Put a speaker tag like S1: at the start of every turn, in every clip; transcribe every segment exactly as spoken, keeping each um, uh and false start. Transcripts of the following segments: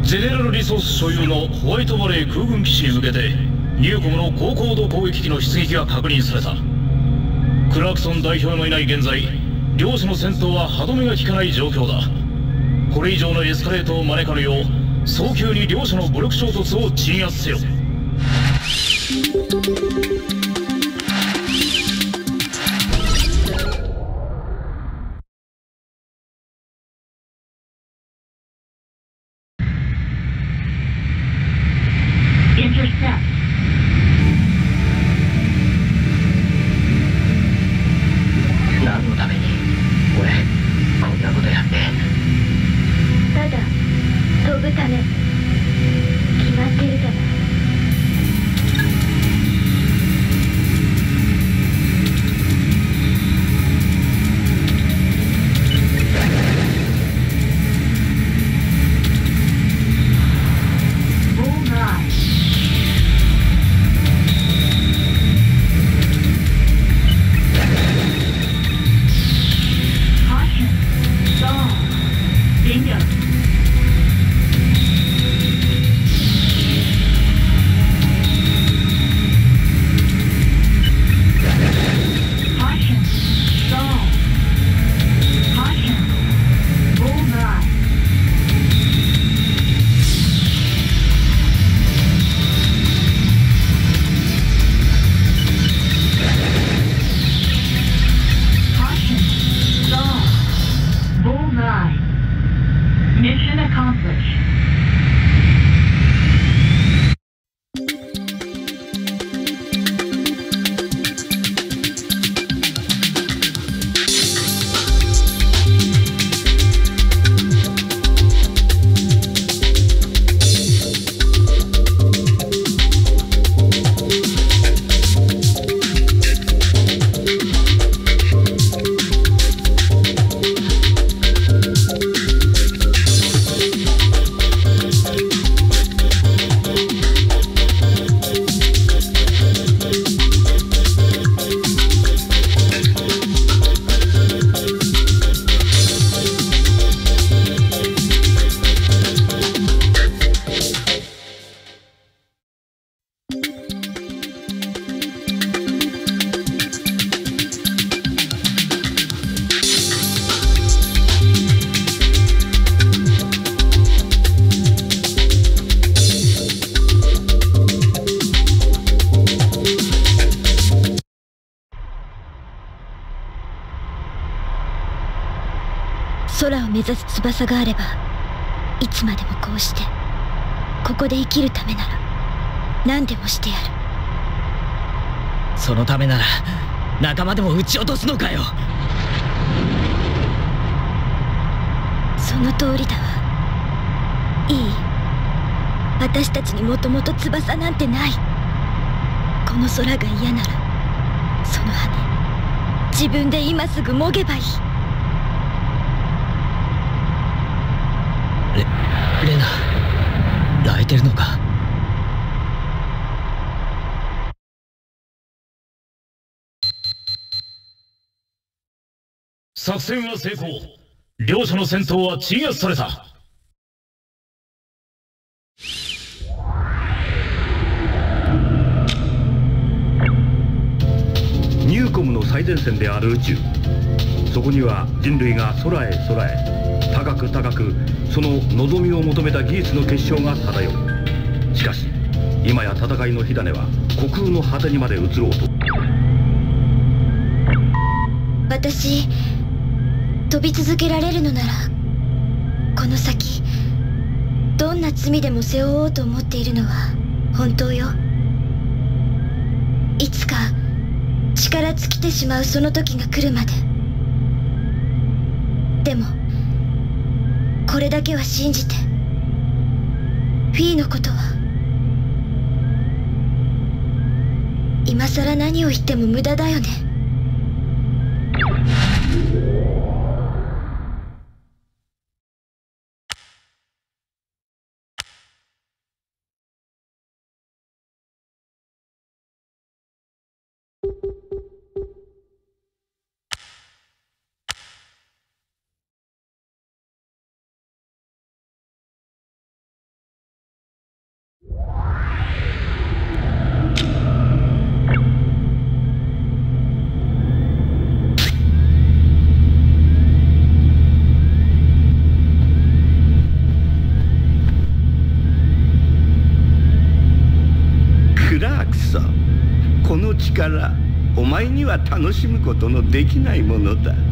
S1: ゼネラルリソース所有のホワイトバレー空軍基地に向けてニューコムの高高度攻撃機の出撃が確認された。クラークソン代表のいない現在、両者の戦闘は歯止めが効かない状況だ。これ以上のエスカレートを招かぬよう早急に両者の武力衝突を鎮圧せよ。
S2: 何のために俺こんなことやって。
S3: ただ飛ぶため。決まってるじゃない。
S4: Mission accomplished.
S3: 空を目指す翼があればいつまでもこうしてここで生きるためなら何でもしてやる。
S2: そのためなら仲間でも撃ち落とすのかよ。
S3: その通りだわ。いい？私たちにもともと翼なんてない。この空が嫌ならその羽自分で今すぐもげばいい。
S2: レレナ泣いてるのか。
S1: 作戦は成功。両者の戦闘は鎮圧された。
S5: ニューコムの最前線である宇宙、そこには人類が空へ空へ高く高くその望みを求めた技術の結晶が漂う。しかし今や戦いの火種は虚空の果てにまで移ろうと。
S3: 私飛び続けられるのならこの先どんな罪でも背負おうと思っているのは本当よ。いつか力尽きてしまうその時が来るまで。でもこれだけは信じて、フィーのことは今さら何を言っても無駄だよね。
S4: 力、お前には楽しむことのできないものだ。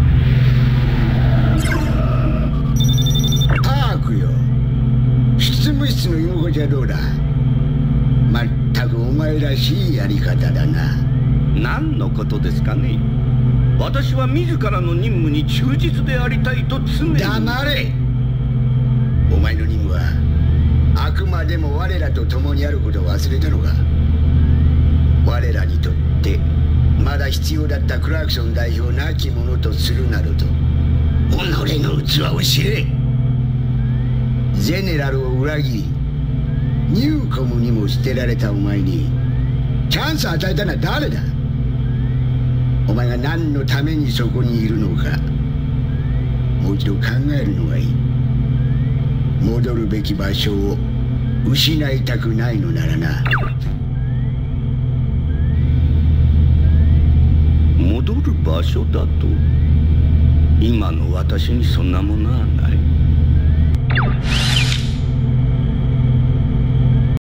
S6: タークよ、執務室の居心地はどうだ。まったくお前らしいやり方だな。
S4: 何のことですかね。私は自らの任務に忠実でありたいと常に。
S6: 黙れ。お前の任務はあくまでも我らと共にあることを忘れたのか。我らにとってまだ必要だったクラークソン代表なき者とするなどと己の器を知れ。ゼネラルを裏切りニューコムにも捨てられたお前にチャンスを与えたのは誰だ。お前が何のためにそこにいるのかもう一度考えるのがいい。戻るべき場所を失いたくないのならな。
S4: 戻る場所だと。今の私にそんなものはない。